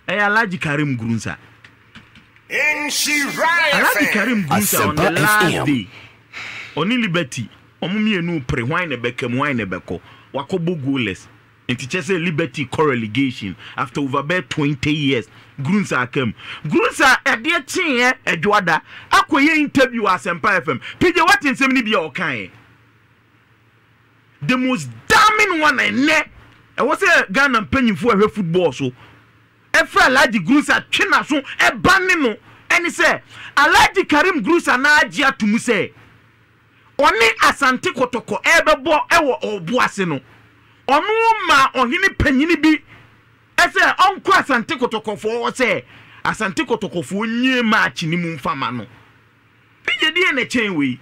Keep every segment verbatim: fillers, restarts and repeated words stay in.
eh Alhaji Karim Grusah Nhyira Alhaji Karim Grusah on the last day oni Liberty omumienu pre hwan ne bekam hwan ne beko wakobo goalless enti chese Liberty co-relegation after over about twenty years Grusah came Grusah ede chin e edwada akoye interview Asempa F M P J what nsem ni bia okan the most damning one and ne e was a Ghana mpanyimfo ahwe football so e fra Alhaji Grusah twena so e banne no eni say Alhaji Karim Grusah na agi atumu say oni Asante Kotoko e bebo e wo obuase no onu ma ohini panyini bi e say onko Asante Kotoko fo say Asante Kotoko fo nye match ni mu mfama no pije die na chen we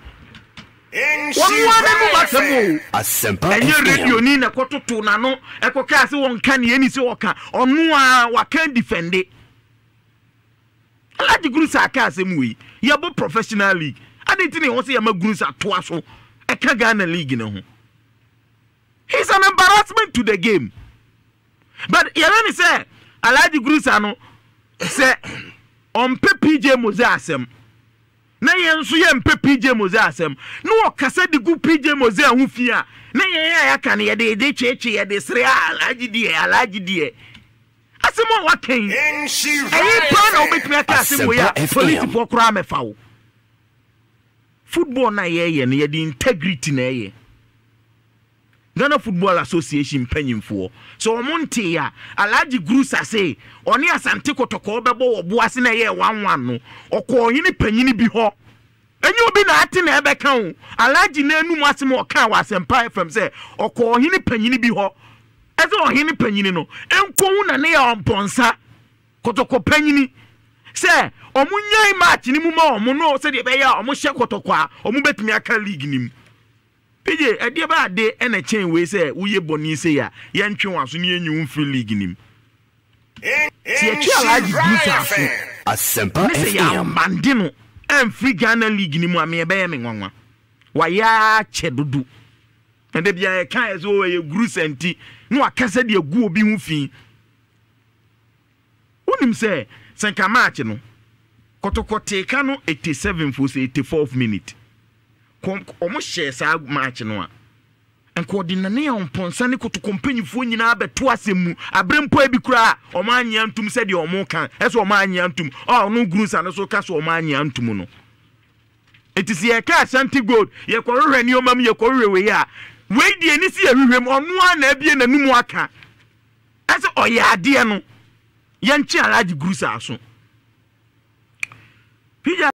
Asempa enye radio ni na kototo na no ekoka se won ka ne ani se woka onu a waka defende Alhaji Grusah aka asem we yabo professional league adenti ne wo se yama Grusah to aso eka Ghana league ne ho he's an embarrassment to the game but yelani say Alhaji Grusah no say on P J Mose asem na yenso ye mpe P J Mose asem no okasa de gu P J Mose ahu fia na yen ya aka ne ye de de cheche ye de sre Alhaji die Alhaji die asem wa kan ayi pa na obetumi aka asem wo ya police for kura mefa wo football na ye ye ne ye de integrity na ye Ghana Football Association panyimfo so omonte ya Alhaji Grusah say oni Asante Kotoko bebo wo boase na ye one one no okọ yini panyini bi ho enyi obi na ate na ebe kan Alhaji na anu asem o kan wa Asempa F M say okọ yini panyini bi ho eze ohini panyini no enko na ne ya omponsa Kotoko panyini say omunyai match ni mu ma omo no say de be ya omo hye Kotoko a omo betumi aka league nim P J ade ba de ena chen we say uye boni say ya ye ntwe waso ne enyu free league nim ti echi Alhaji Grusah Asempa F M mande no en free Ghana league nim ame be ye me nwanwa wa ya che dudu ende bia e kan ezo we Grusah nti no akasa de agu obi hu fi unim say senka match no Kotoko teka no eighty-seven for say eighty-fourth minute omo share sa match no a enko de nane on ponsa ne Kotoko mpanyifo nyina abeto asemu abrempo abi kura omo anya ntum se de omo kan eso omo anya ntum oh no Grusah no so ka so omo anya ntum no etisi e ka Ashanti Gold ye ko rehwe ni omam ye ko rehwe we ya we die ni si ehwehwem onu a na abie nanumu aka eso oya ade no ye nchi Alhaji Grusah so